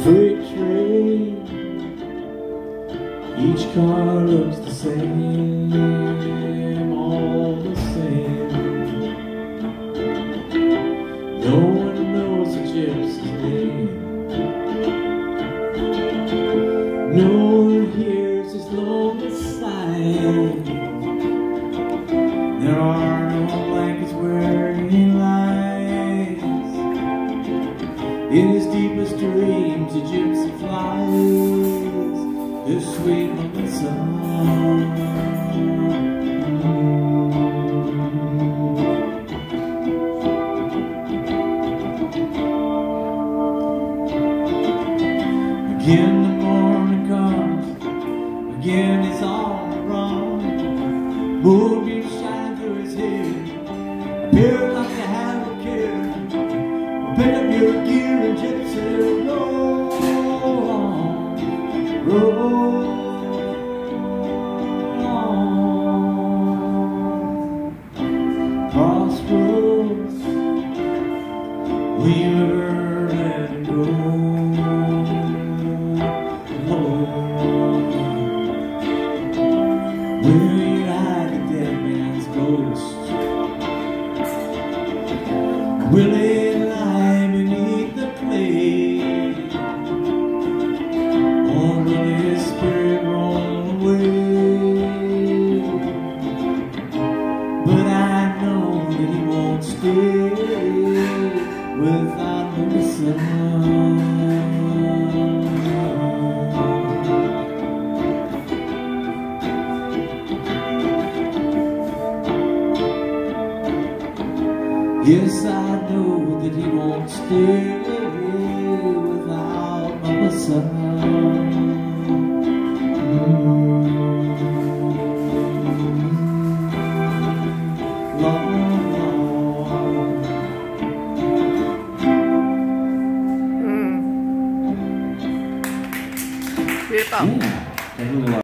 freight train, each car looks the same, all the same. No one knows the gypsy's name. No one hears his lonely sigh. There are no blankets where he lies. In his deepest dreams, a gypsy flies his sweet lonely song. Again the morning comes, again it's all wrong. Moonbeams shine through his head, appear like to have a care. Pick up your gear and gypsy, roll on, roll on. Crossroads, will you ever let it go? Will you hide the dead man's ghost? Will it lie beneath the clay? Or will his spirit roll away? But I know that he won't stay without the sun. Yes, I know that he won't stay without my son. Long, long. Yeah.